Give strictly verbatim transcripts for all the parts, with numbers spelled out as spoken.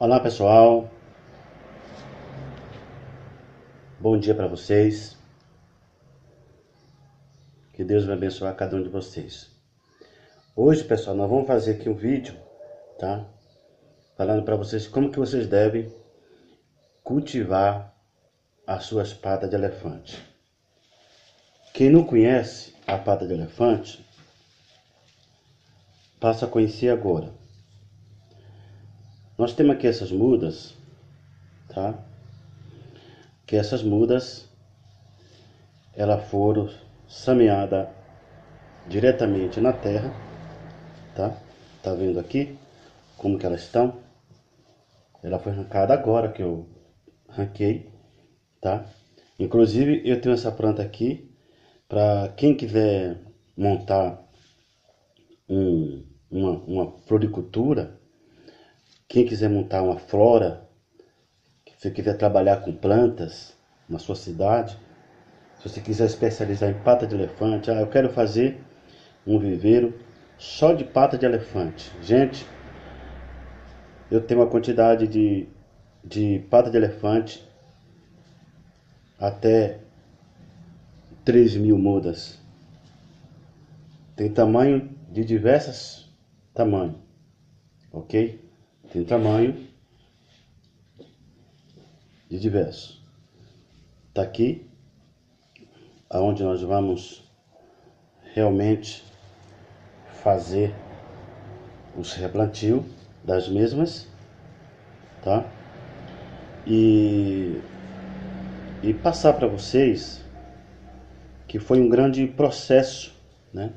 Olá pessoal, bom dia para vocês, que Deus vai abençoar cada um de vocês. Hoje pessoal, nós vamos fazer aqui um vídeo, tá? Falando para vocês como que vocês devem cultivar as suas patas de elefante. Quem não conhece a pata de elefante, passa a conhecer agora. Nós temos aqui essas mudas, tá? Que essas mudas, elas foram semeadas diretamente na terra, tá? Tá vendo aqui como que elas estão? Ela foi arrancada agora que eu arranquei, tá? Inclusive eu tenho essa planta aqui para quem quiser montar um, uma, uma floricultura, quem quiser montar uma flora, se você quiser trabalhar com plantas na sua cidade, se você quiser especializar em pata de elefante, ah, eu quero fazer um viveiro só de pata de elefante. Gente, eu tenho uma quantidade de, de pata de elefante até três mil mudas. Tem tamanho de diversos tamanhos, ok? Tem tamanho de diversos. Tá aqui, aonde nós vamos realmente fazer os replantios das mesmas, tá? E, e passar para vocês que foi um grande processo, né?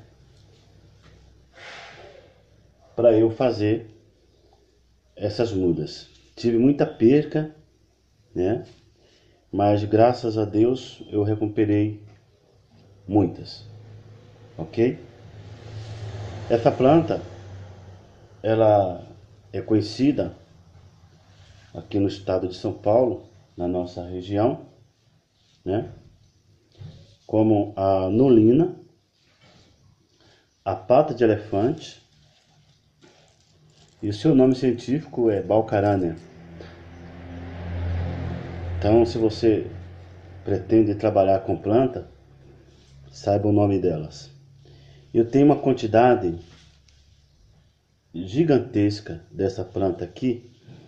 Para eu fazer essas mudas. Tive muita perca, né? Mas graças a Deus eu recuperei muitas, ok? Essa planta, ela é conhecida aqui no estado de São Paulo, na nossa região, né? Como a nolina, a pata de elefante, e o seu nome científico é Balcarania. Então, se você pretende trabalhar com planta, saiba o nome delas. Eu tenho uma quantidade gigantesca dessa planta aqui,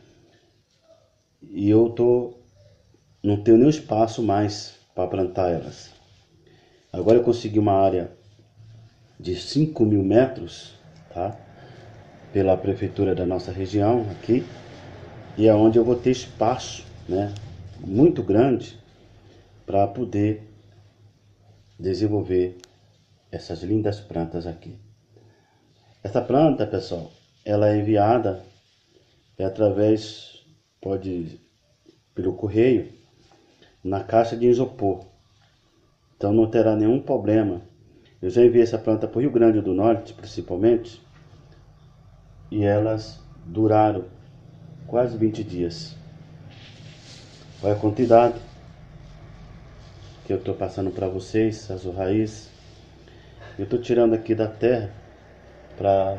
e eu tô, não tenho nem espaço mais para plantar elas. Agora eu consegui uma área de cinco mil metros, tá? Pela prefeitura da nossa região aqui, e é onde eu vou ter espaço, né? Muito grande para poder desenvolver essas lindas plantas aqui. Essa planta, pessoal, ela é enviada é através, pode pelo correio, na caixa de isopor. Então não terá nenhum problema. Eu já enviei essa planta para o Rio Grande do Norte, principalmente, e elas duraram quase vinte dias. Olha a quantidade que eu estou passando para vocês, as raízes. Eu estou tirando aqui da terra para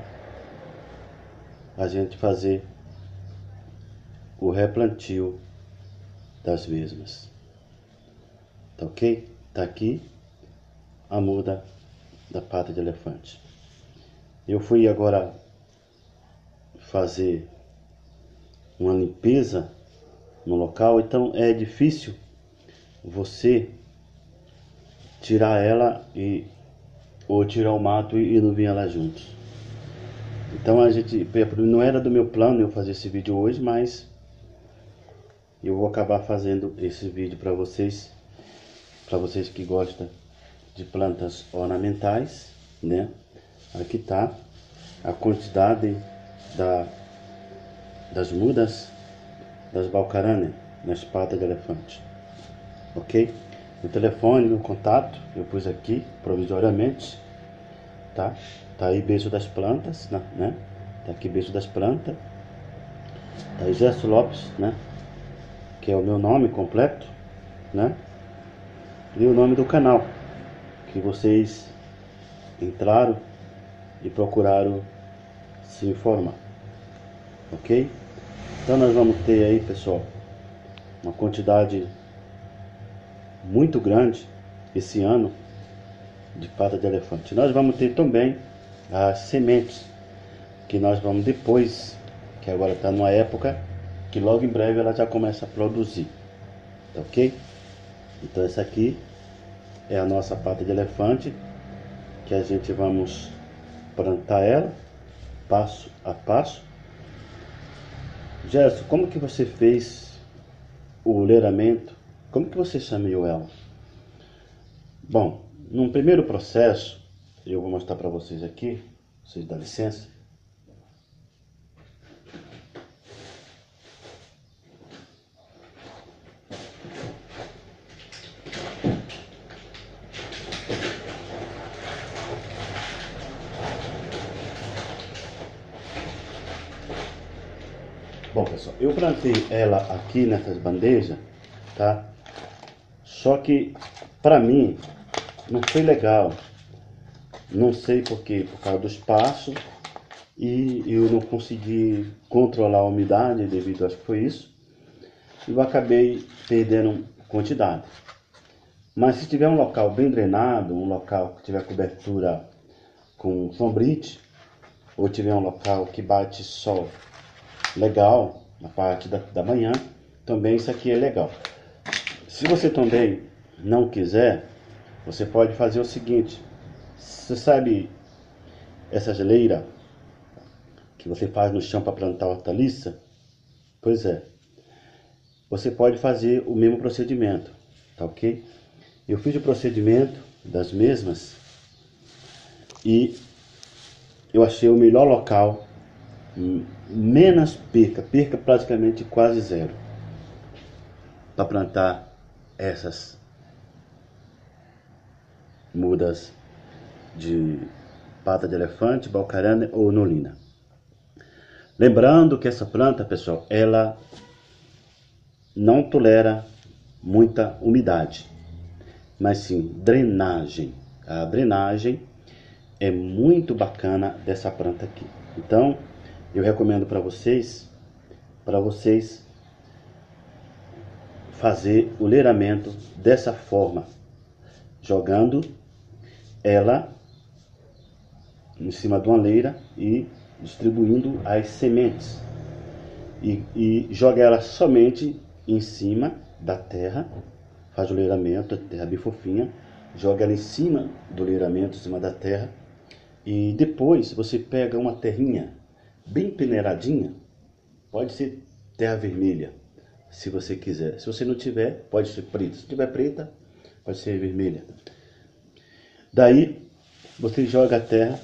a gente fazer o replantio das mesmas. Tá ok? Tá aqui a muda da pata de elefante. Eu fui agora fazer uma limpeza no local, então é difícil você tirar ela e ou tirar o mato e não vir ela juntos. Então a gente, não era do meu plano eu fazer esse vídeo hoje, mas eu vou acabar fazendo esse vídeo para vocês, para vocês que gostam de plantas ornamentais, né? Aqui tá a quantidade da, das mudas das Balcarania nas patas de elefante, ok? O telefone, o contato, eu pus aqui provisoriamente, tá? Tá aí beijo das plantas, né? Tá aqui beijo das plantas. Tá aí Gerson Lopes, né? Que é o meu nome completo, né? E o nome do canal que vocês entraram e procuraram se informar, ok? Então nós vamos ter aí, pessoal, uma quantidade muito grande esse ano de pata de elefante. Nós vamos ter também as sementes, que nós vamos depois, que agora está numa época que logo em breve ela já começa a produzir, tá ok? Então essa aqui é a nossa pata de elefante, que a gente vamos plantar ela passo a passo. Gerson, como que você fez o leiramento? Como que você semeou ela? Bom, num primeiro processo, eu vou mostrar para vocês aqui, vocês dão licença. Bom, pessoal, eu plantei ela aqui nessas bandejas, tá? Só que, para mim, não foi legal. Não sei por quê, por causa do espaço, e eu não consegui controlar a umidade devido, acho que foi isso, e eu acabei perdendo quantidade. Mas se tiver um local bem drenado, um local que tiver cobertura com sombrite, ou tiver um local que bate sol legal na parte da, da manhã, também isso aqui é legal. Se você também não quiser, você pode fazer o seguinte: você sabe essa geleira que você faz no chão para plantar hortaliça? Pois é, você pode fazer o mesmo procedimento, tá ok? Eu fiz o procedimento das mesmas e eu achei o melhor local, menos perca, perca praticamente quase zero, para plantar essas mudas de pata de elefante, balcarana ou nolina. Lembrando que essa planta, pessoal, ela não tolera muita umidade, mas sim drenagem. A drenagem é muito bacana dessa planta aqui. Então, eu recomendo para vocês, para vocês fazer o leiramento dessa forma, jogando ela em cima de uma leira e distribuindo as sementes, e, e joga ela somente em cima da terra. Faz o leiramento, a terra bem fofinha, joga ela em cima do leiramento, em cima da terra, e depois você pega uma terrinha bem peneiradinha, pode ser terra vermelha, se você quiser. Se você não tiver, pode ser preta. Se tiver preta, pode ser vermelha. Daí você joga a terra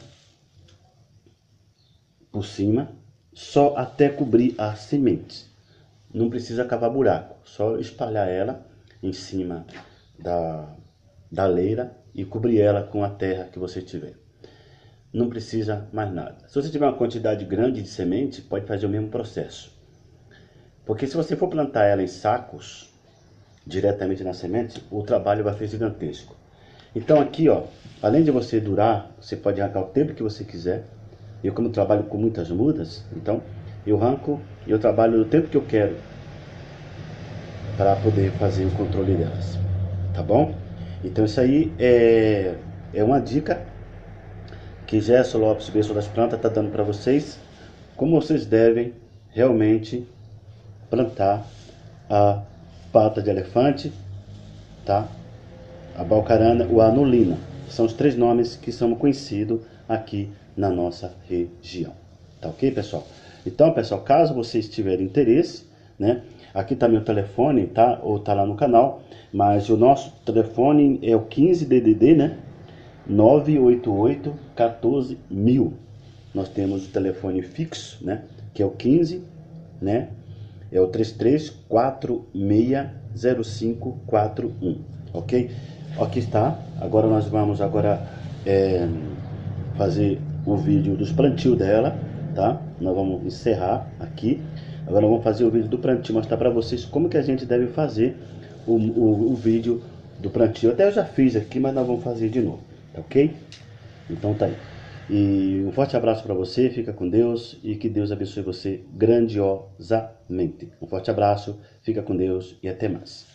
por cima, só até cobrir as sementes. Não precisa cavar buraco, só espalhar ela em cima da, da leira e cobrir ela com a terra que você tiver. Não precisa mais nada. Se você tiver uma quantidade grande de semente, pode fazer o mesmo processo. Porque se você for plantar ela em sacos, diretamente na semente, o trabalho vai ser gigantesco. Então aqui, ó, além de você durar, você pode arrancar o tempo que você quiser. Eu, como trabalho com muitas mudas, então eu arranco e eu trabalho no tempo que eu quero para poder fazer o controle delas, tá bom? Então isso aí é, é uma dica que Gerson Lopes, Bênção das Plantas, está dando para vocês, como vocês devem realmente plantar a pata de elefante, tá? A balcarana ou a nolina. São os três nomes que são conhecidos aqui na nossa região. Tá ok, pessoal? Então, pessoal, caso vocês tiverem interesse, né? Aqui tá meu telefone, tá? Ou tá lá no canal, mas o nosso telefone é o quinze D D D, né? nove oito oito um quatro mil. Nós temos o telefone fixo, né? Que é o quinze, né? É o três três quatro seis zero cinco quatro um, ok? Aqui está. Agora nós vamos agora é, fazer o vídeo dos plantios dela, tá? Nós vamos encerrar aqui. Agora vamos fazer o vídeo do plantio, mostrar para vocês como que a gente deve fazer o, o, o vídeo do plantio. Até eu já fiz aqui, mas nós vamos fazer de novo, tá ok? Então tá aí. E um forte abraço para você, fica com Deus e que Deus abençoe você grandiosamente. Um forte abraço, fica com Deus e até mais.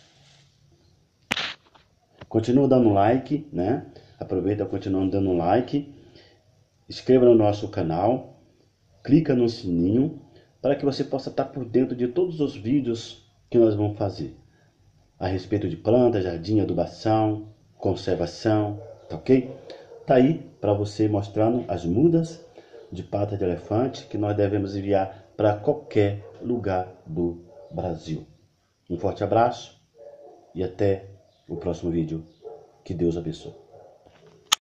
Continua dando like, né? Aproveita, continua dando like. Inscreva no nosso canal, clica no sininho para que você possa estar por dentro de todos os vídeos que nós vamos fazer a respeito de planta, jardim, adubação, conservação, tá ok? Tá aí para você mostrando as mudas de pata de elefante que nós devemos enviar para qualquer lugar do Brasil. Um forte abraço e até o próximo vídeo. Que Deus abençoe.